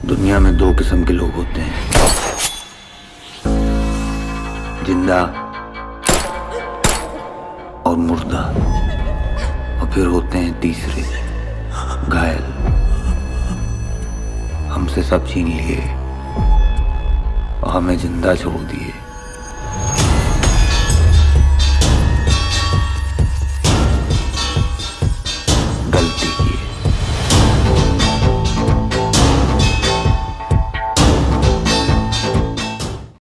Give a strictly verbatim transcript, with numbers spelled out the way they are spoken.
दुनिया में दो किस्म के लोग होते हैं, जिंदा और मुर्दा, और फिर होते हैं तीसरे, घायल। हमसे सब छीन लिए और हमें जिंदा छोड़ दिए।